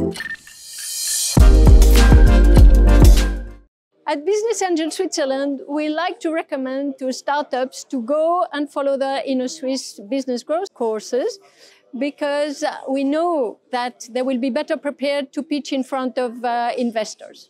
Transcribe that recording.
At Business Angel Switzerland, we like to recommend to startups to go and follow the Innosuisse business growth courses because we know that they will be better prepared to pitch in front of investors.